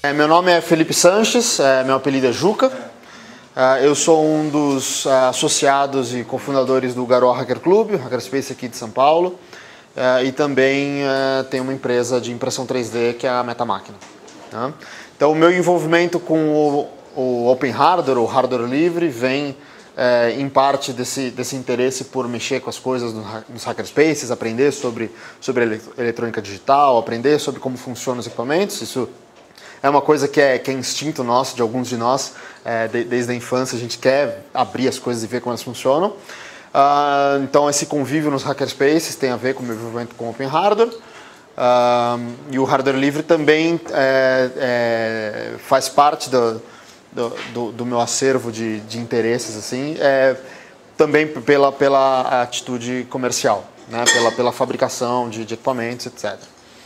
Meu nome é Felipe Sanches, meu apelido é Juca. Eu sou um dos associados e cofundadores do Garou Hacker Club, o Hackerspace aqui de São Paulo. E também tenho uma empresa de impressão 3D que é a Metamáquina. Então o meu envolvimento com o Open Hardware, o hardware livre, vem em parte desse interesse por mexer com as coisas nos hackerspaces, aprender sobre eletrônica digital, aprender sobre como funcionam os equipamentos. Isso é uma coisa que é instinto nosso, de alguns de nós, desde a infância a gente quer abrir as coisas e ver como elas funcionam. Então esse convívio nos hackerspaces tem a ver com o meu envolvimento com Open Hardware. E o hardware livre também faz parte do meu acervo de interesses, assim, também pela atitude comercial, né? pela fabricação de equipamentos, etc.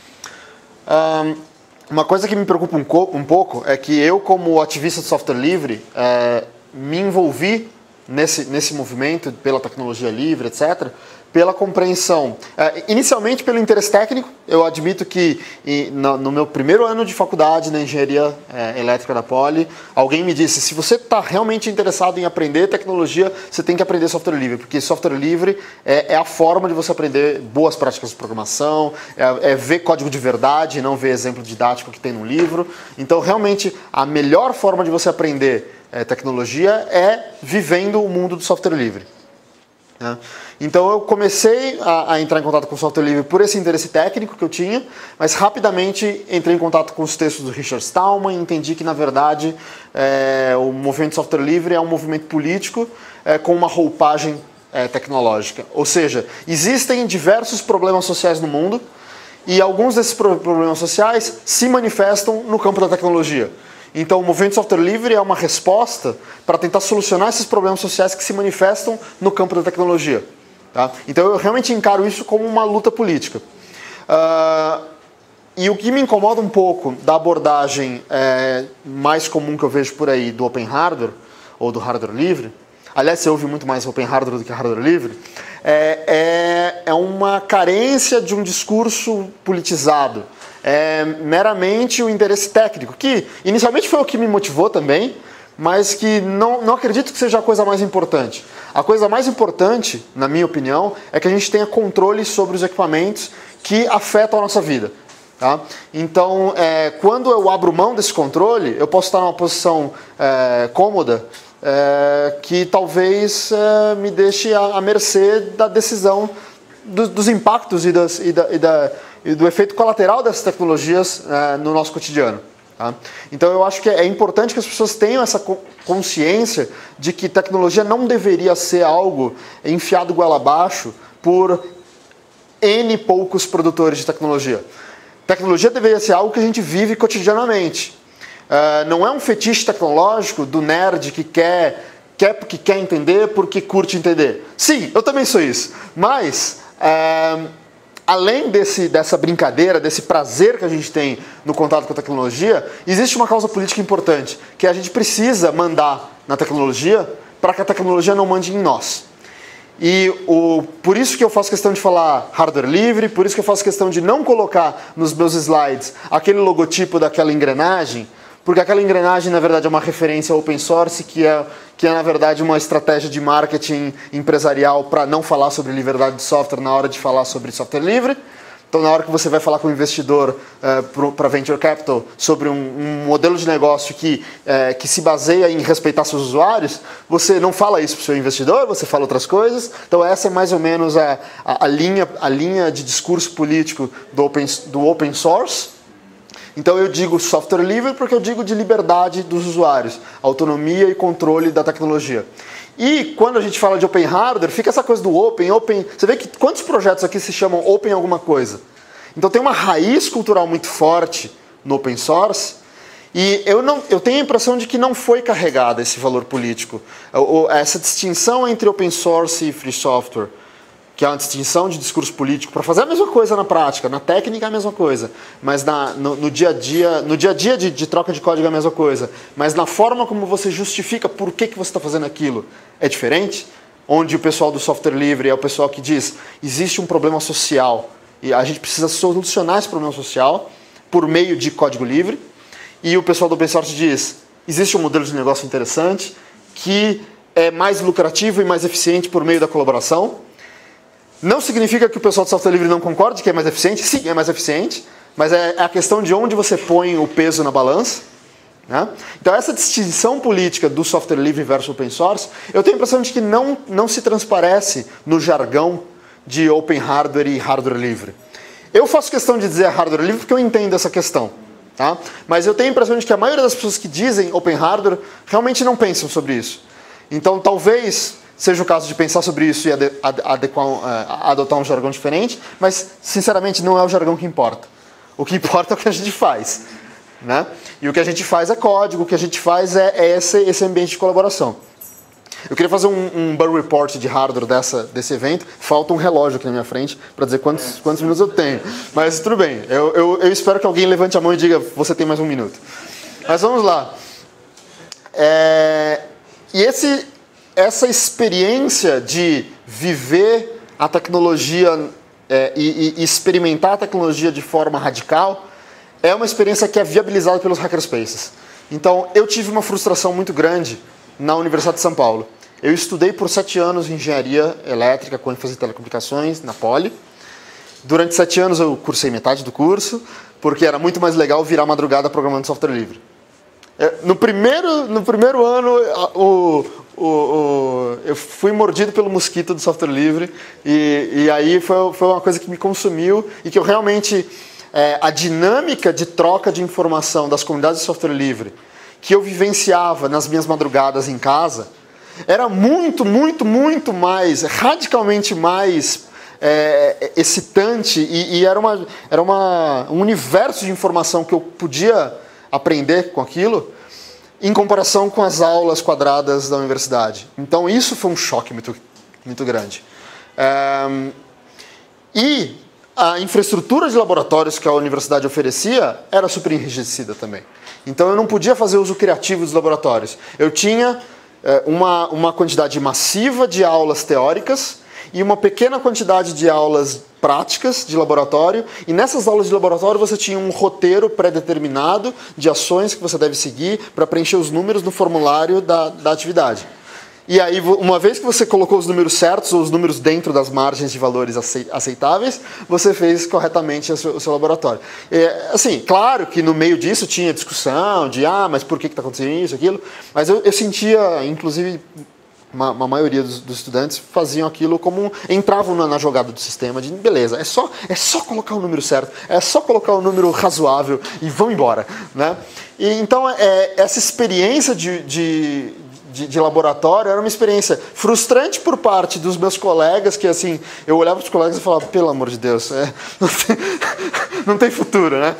Uma coisa que me preocupa um pouco é que eu, como ativista de software livre, me envolvi nesse movimento pela tecnologia livre, etc., pela compreensão, inicialmente pelo interesse técnico. Eu admito que no meu primeiro ano de faculdade na engenharia elétrica da Poli, alguém me disse: se você está realmente interessado em aprender tecnologia, você tem que aprender software livre, porque software livre é a forma de você aprender boas práticas de programação, ver código de verdade, não ver exemplo didático que tem no livro. Então, realmente, a melhor forma de você aprender tecnologia é vivendo o mundo do software livre. Então eu comecei a entrar em contato com o software livre por esse interesse técnico que eu tinha, mas rapidamente entrei em contato com os textos do Richard Stallman e entendi que, na verdade, o movimento de software livre é um movimento político com uma roupagem tecnológica. Ou seja, existem diversos problemas sociais no mundo e alguns desses problemas sociais se manifestam no campo da tecnologia. Então, o movimento de software livre é uma resposta para tentar solucionar esses problemas sociais que se manifestam no campo da tecnologia. Tá? Então, eu realmente encaro isso como uma luta política. E o que me incomoda um pouco da abordagem mais comum que eu vejo por aí do Open Hardware, ou do hardware livre, aliás, você ouve muito mais Open Hardware do que hardware livre, é uma carência de um discurso politizado. É meramente o interesse técnico, que inicialmente foi o que me motivou também, mas que não acredito que seja a coisa mais importante. A coisa mais importante, na minha opinião, é que a gente tenha controle sobre os equipamentos que afetam a nossa vida. Tá? Então, quando eu abro mão desse controle, eu posso estar numa posição cômoda, que talvez me deixe à mercê da decisão dos impactos e do efeito colateral dessas tecnologias no nosso cotidiano. Tá? Então eu acho que é importante que as pessoas tenham essa consciência de que tecnologia não deveria ser algo enfiado goela abaixo por N poucos produtores de tecnologia. Tecnologia deveria ser algo que a gente vive cotidianamente. Não é um fetiche tecnológico do nerd que quer porque quer entender, porque curte entender. Sim, eu também sou isso. Mas além dessa brincadeira, desse prazer que a gente tem no contato com a tecnologia, existe uma causa política importante, que a gente precisa mandar na tecnologia para que a tecnologia não mande em nós. E por isso que eu faço questão de falar hardware livre, por isso que eu faço questão de não colocar nos meus slides aquele logotipo daquela engrenagem, porque aquela engrenagem, na verdade, é uma referência ao open source, que é na verdade, uma estratégia de marketing empresarial para não falar sobre liberdade de software na hora de falar sobre software livre. Então, na hora que você vai falar com um investidor para Venture Capital sobre um modelo de negócio que se baseia em respeitar seus usuários, você não fala isso para o seu investidor, você fala outras coisas. Então, essa é mais ou menos a linha de discurso político do open source. Então eu digo software livre porque eu digo de liberdade dos usuários, autonomia e controle da tecnologia. E quando a gente fala de open hardware, fica essa coisa do open. Você vê que quantos projetos aqui se chamam open alguma coisa? Então tem uma raiz cultural muito forte no open source e eu tenho a impressão de que não foi carregada esse valor político. Essa distinção entre open source e free software, que é uma distinção de discurso político, para fazer a mesma coisa na prática, na técnica é a mesma coisa, mas no dia a dia de troca de código é a mesma coisa, mas na forma como você justifica por que você está fazendo aquilo é diferente, onde o pessoal do software livre é o pessoal que diz, existe um problema social e a gente precisa solucionar esse problema social por meio de código livre, e o pessoal do open source diz, existe um modelo de negócio interessante que é mais lucrativo e mais eficiente por meio da colaboração. Não significa que o pessoal do software livre não concorde que é mais eficiente. Sim, é mais eficiente, mas é a questão de onde você põe o peso na balança. Né? Então essa distinção política do software livre versus open source, eu tenho a impressão de que não se transparece no jargão de open hardware e hardware livre. Eu faço questão de dizer hardware livre porque eu entendo essa questão. Tá? Mas eu tenho a impressão de que a maioria das pessoas que dizem open hardware realmente não pensam sobre isso. Então talvez seja o caso de pensar sobre isso e adotar um jargão diferente, mas sinceramente não é o jargão que importa. O que importa é o que a gente faz. Né? E o que a gente faz é código, o que a gente faz é esse ambiente de colaboração. Eu queria fazer um Burn Report de hardware desse evento. Falta um relógio aqui na minha frente para dizer quantos minutos eu tenho. Mas tudo bem, eu espero que alguém levante a mão e diga, você tem mais um minuto. Mas vamos lá. E essa experiência de viver a tecnologia e experimentar a tecnologia de forma radical é uma experiência que é viabilizada pelos hackerspaces. Então, eu tive uma frustração muito grande na Universidade de São Paulo. Eu estudei por 7 anos engenharia elétrica com ênfase em telecomunicações, na Poli. Durante 7 anos eu cursei metade do curso, porque era muito mais legal virar madrugada programando software livre. No primeiro ano, eu fui mordido pelo mosquito do software livre, e aí foi uma coisa que me consumiu e que eu realmente... a dinâmica de troca de informação das comunidades de software livre que eu vivenciava nas minhas madrugadas em casa era muito mais, radicalmente mais excitante e era um universo de informação que eu podia aprender com aquilo em comparação com as aulas quadradas da universidade. Então isso foi um choque muito grande. E a infraestrutura de laboratórios que a universidade oferecia era super enrijecida também. Então eu não podia fazer uso criativo dos laboratórios. Eu tinha uma quantidade massiva de aulas teóricas e uma pequena quantidade de aulas práticas de laboratório, e nessas aulas de laboratório você tinha um roteiro pré-determinado de ações que você deve seguir para preencher os números no formulário da atividade. E aí, uma vez que você colocou os números certos, ou os números dentro das margens de valores aceitáveis, você fez corretamente o seu laboratório. Assim, claro que no meio disso tinha discussão de, mas por que está acontecendo isso, aquilo, mas eu sentia, inclusive, uma maioria dos estudantes faziam aquilo como entravam na jogada do sistema de beleza, é só colocar o número certo, é só colocar o número razoável e vão embora, né? E então essa experiência de laboratório era uma experiência frustrante por parte dos meus colegas, que assim, eu olhava para os colegas e falava, pelo amor de Deus, não tem futuro, né?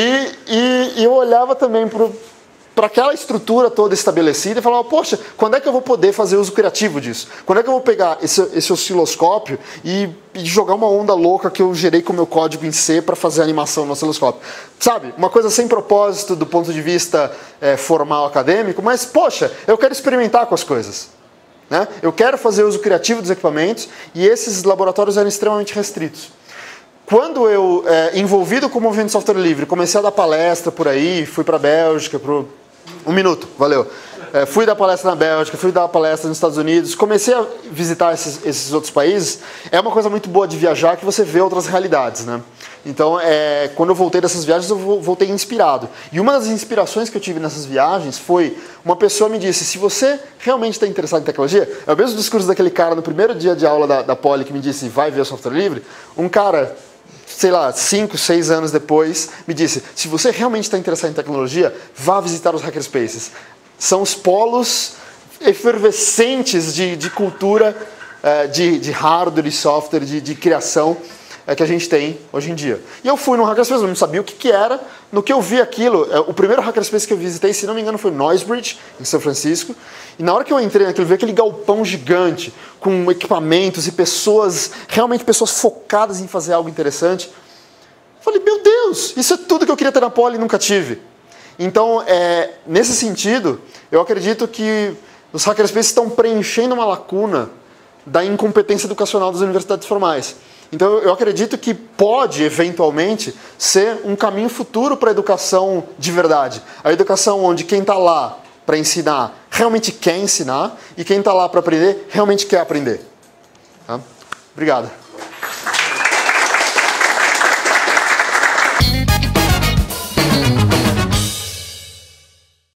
E eu olhava também para aquela estrutura toda estabelecida e falava, poxa, quando é que eu vou poder fazer uso criativo disso? Quando é que eu vou pegar esse osciloscópio e jogar uma onda louca que eu gerei com o meu código em C para fazer animação no osciloscópio? Sabe, uma coisa sem propósito do ponto de vista formal acadêmico, mas, poxa, eu quero experimentar com as coisas. Né? Eu quero fazer uso criativo dos equipamentos e esses laboratórios eram extremamente restritos. Quando eu, envolvido com o movimento de software livre, comecei a dar palestra por aí, fui para a Bélgica, um minuto, valeu. Fui dar palestra na Bélgica, fui dar palestra nos Estados Unidos, comecei a visitar esses outros países. É uma coisa muito boa de viajar que você vê outras realidades, né? Então, quando eu voltei dessas viagens, eu voltei inspirado. E uma das inspirações que eu tive nessas viagens foi, uma pessoa me disse, se você realmente está interessado em tecnologia, é o mesmo discurso daquele cara no primeiro dia de aula da Poli que me disse, vai ver o software livre, um cara, sei lá, 5, 6 anos depois, me disse, se você realmente está interessado em tecnologia, vá visitar os hackerspaces. São os polos efervescentes de cultura, de hardware e software, de criação que a gente tem hoje em dia. E eu fui no hackerspace, eu não sabia o que era. No que eu vi aquilo, o primeiro hackerspace que eu visitei, se não me engano, foi Noisebridge, em São Francisco. E na hora que eu entrei naquilo, eu vi aquele galpão gigante, com equipamentos e pessoas, realmente pessoas focadas em fazer algo interessante. Falei, meu Deus, isso é tudo que eu queria ter na Poli e nunca tive. Então, nesse sentido, eu acredito que os hackerspaces estão preenchendo uma lacuna da incompetência educacional das universidades formais. Então eu acredito que pode, eventualmente, ser um caminho futuro para a educação de verdade. A educação onde quem está lá para ensinar realmente quer ensinar e quem está lá para aprender realmente quer aprender. Tá? Obrigado.